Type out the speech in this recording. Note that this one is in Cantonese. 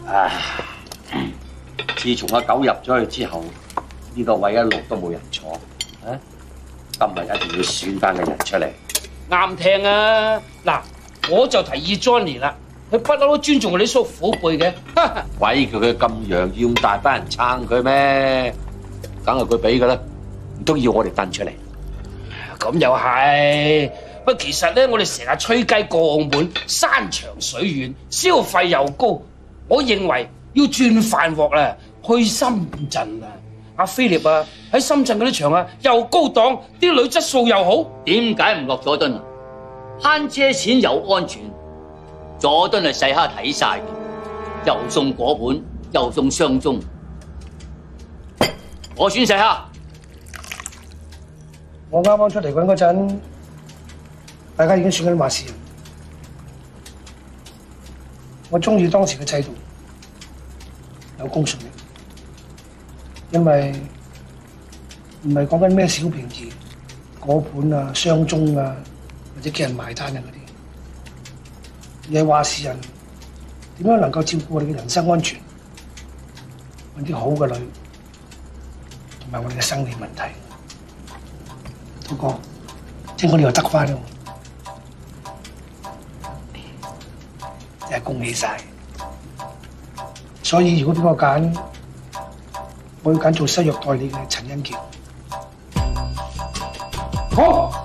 唉，自從阿狗入咗去之後，呢個位一路都冇人坐。啊，今日一定要選翻個人出嚟。 啱聽啊！嗱，我就提議 Johnny 啦，佢不嬲都尊重我哋啲叔父輩嘅。 鬼叫佢咁樣，要咁大班人撐佢咩？梗係佢俾㗎啦，唔通要我哋掟出嚟？ 咁又係，不過其實咧，我哋成日吹雞過澳門，山長水遠，消費又高，我認為要轉飯鑊啦，去深圳啊！阿菲力啊，喺深圳嗰啲場啊，又高檔，啲女質素又好， 點解唔落佐敦啊？慳車錢又安全，佐敦係細蝦睇晒嘅，又送果盤，又送雙鐘。我選細蝦。 我啱啱出嚟滾嗰陣，大家已經選緊話事人。我中意當時嘅制度，有公信力，因為唔係講緊咩小便宜、果盤啊、雙鐘啊，或者叫人埋單啊嗰啲，而係話事人點樣能夠照顧我哋嘅人身安全，揾啲好嘅女，同埋我哋嘅生理問題。滔哥，即係我哋又得翻咯，真係恭喜晒！所以如果俾我揀，我要揀做西藥代理嘅陳欣橋。好。